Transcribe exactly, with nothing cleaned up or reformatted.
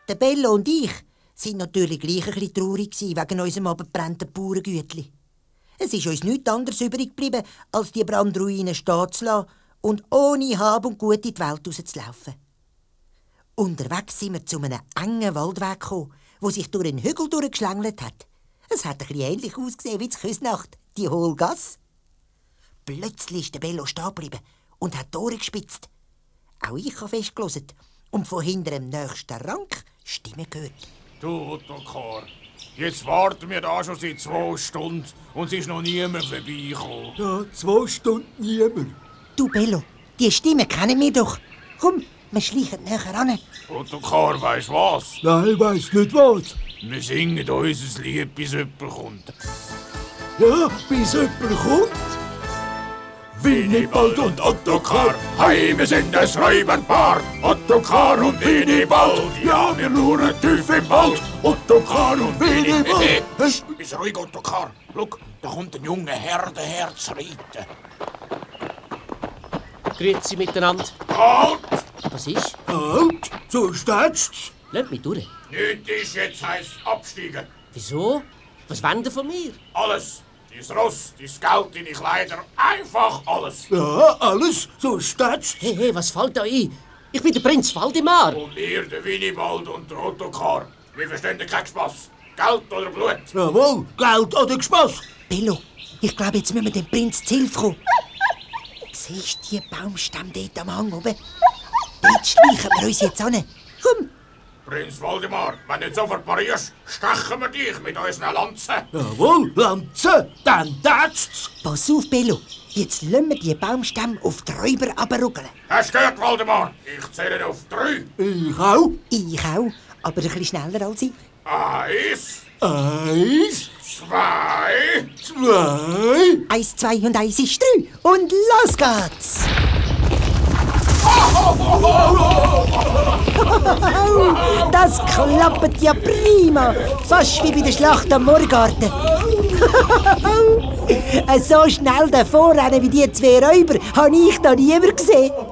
Der Bello und ich sind natürlich gleich ein bisschen traurig wegen unserem abgebrannten Bauerngütli. Es ist uns nichts anderes übrig geblieben, als die Brandruine stehen zu lassen und ohne Hab und Gut in die Welt rauszulaufen. Unterwegs sind wir zu einem engen Waldweg gekommen, der sich durch einen Hügel durchgeschlängelt hat. Es hat ein bisschen ähnlich ausgesehen wie die Küsnacht, die Hohlgasse. Plötzlich ist der Bello stehen geblieben und hat die Ohren gespitzt. Auch ich habe festgehört und von hinter dem nächsten Rank Stimmen gehört. Du, Ottokar, jetzt warten wir da schon seit zwei Stunden und es ist noch niemand vorbeigekommen. Ja, zwei Stunden niemand. Du, Bello, die Stimme kennen wir doch. Komm, wir schleichen näher ran. Ottokar, weisst was? Nein, ich weiss nicht was. Wir singen unser Lied, bis jemand kommt. Ja, bis jemand kommt. Winibald und Ottokar, hey, wir sind ein Räuberpaar. Ottokar und Winibald, ja, wir luren tief im Wald. Ottokar und Winibald. Bist ruhig, Ottokar. Schau, da kommt ein junger Herr daher zu reiten. Grüezi miteinander. Halt! Was ist? Halt, so steht's. Lasst mich durch. Nicht ist jetzt heisst absteigen. Wieso? Was wollen ihr von mir? Alles. Dein Ross, dein Geld, deine Kleider, einfach alles. Ja, alles, so steht's. Hey, hey, was fällt da ein? Ich bin der Prinz Waldemar. Und wir, der Winibald und der Ottokar, wir verstehen keinen Spass. Geld oder Blut. Jawohl, Geld oder Spass. Bello, ich glaube, jetzt müssen wir dem Prinz zu Hilfe kommen. Siehst du die Baumstämme dort am Hang oben? Dort schleichen wir uns jetzt an. Komm! Prinz Waldemar, wenn du nicht sofort parierst, stechen wir dich mit unseren Lanzen. Jawohl, Lanze, dann tät's. Pass auf, Bello. Jetzt lassen wir die Baumstämme auf die Räuber runterruggeln. Hast du gehört, Waldemar? Ich zähle auf drei. Ich auch. Ich auch, aber ein bisschen schneller als ich. Eins, Eins, zwei, zwei. Eins, zwei und eins ist drei. Und los geht's! Das klappt ja prima. Fast wie bei der Schlacht am Moorgarten. So schnell davor rennen wie die zwei Räuber habe ich noch niemand gesehen.